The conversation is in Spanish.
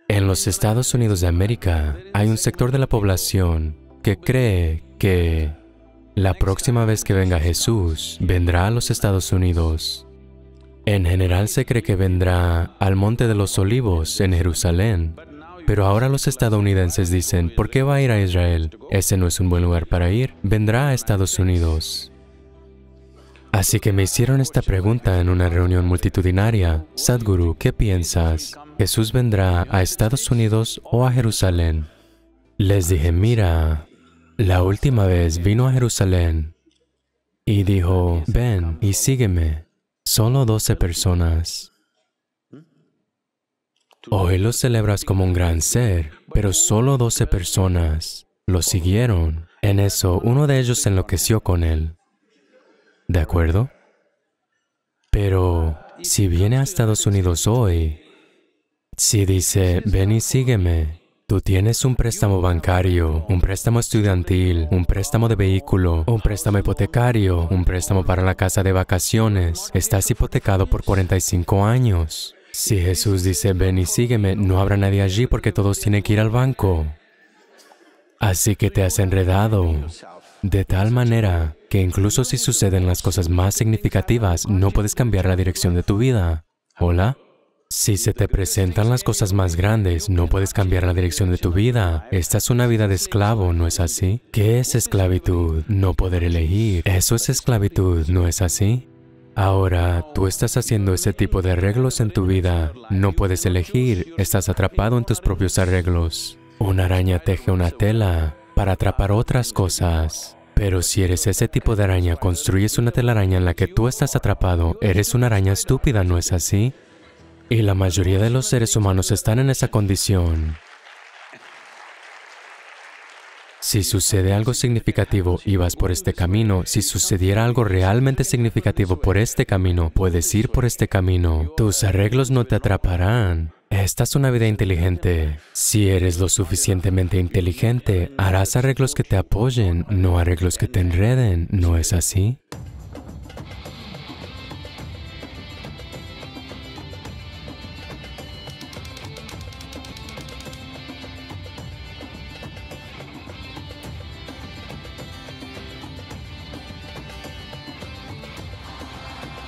En los Estados Unidos de América hay un sector de la población que cree que la próxima vez que venga Jesús, vendrá a los Estados Unidos. En general se cree que vendrá al Monte de los Olivos en Jerusalén. Pero ahora los estadounidenses dicen, ¿por qué va a ir a Israel? Ese no es un buen lugar para ir. Vendrá a Estados Unidos. Así que me hicieron esta pregunta en una reunión multitudinaria. Sadhguru, ¿qué piensas? ¿Jesús vendrá a Estados Unidos o a Jerusalén? Les dije, mira, la última vez vino a Jerusalén y dijo, ven y sígueme. Solo 12 personas. Hoy lo celebras como un gran ser, pero solo 12 personas lo siguieron. En eso, uno de ellos se enloqueció con él. ¿De acuerdo? Pero si viene a Estados Unidos hoy, si dice, ven y sígueme, tú tienes un préstamo bancario, un préstamo estudiantil, un préstamo de vehículo, un préstamo hipotecario, un préstamo para la casa de vacaciones. Estás hipotecado por 45 años. Si Jesús dice, ven y sígueme, no habrá nadie allí porque todos tienen que ir al banco. Así que te has enredado de tal manera que incluso si suceden las cosas más significativas, no puedes cambiar la dirección de tu vida. ¿Hola? Si se te presentan las cosas más grandes, no puedes cambiar la dirección de tu vida. Esta es una vida de esclavo, ¿no es así? ¿Qué es esclavitud? No poder elegir. Eso es esclavitud, ¿no es así? Ahora, tú estás haciendo ese tipo de arreglos en tu vida. No puedes elegir. Estás atrapado en tus propios arreglos. Una araña teje una tela para atrapar otras cosas. Pero si eres ese tipo de araña, construyes una telaraña en la que tú estás atrapado, eres una araña estúpida, ¿no es así? Y la mayoría de los seres humanos están en esa condición. Si sucede algo significativo y vas por este camino, si sucediera algo realmente significativo por este camino, puedes ir por este camino. Tus arreglos no te atraparán. Esta es una vida inteligente. Si eres lo suficientemente inteligente, harás arreglos que te apoyen, no arreglos que te enreden, ¿no es así?